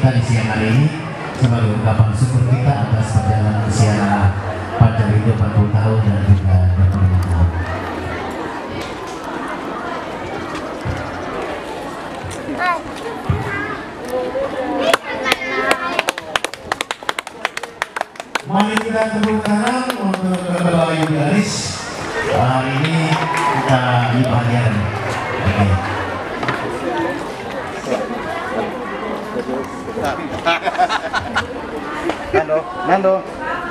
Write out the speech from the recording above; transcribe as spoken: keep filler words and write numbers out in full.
kita di siang hari ini sebagai ungkapan syukur kita atas perjalanan siaran Fajar Radio empat puluh tahun dan juga dua puluh lima tahun. Mari kita tepuk tangan untuk kedua jurnalis. Hari ini kita di bagian. Oke. Nando, Nando.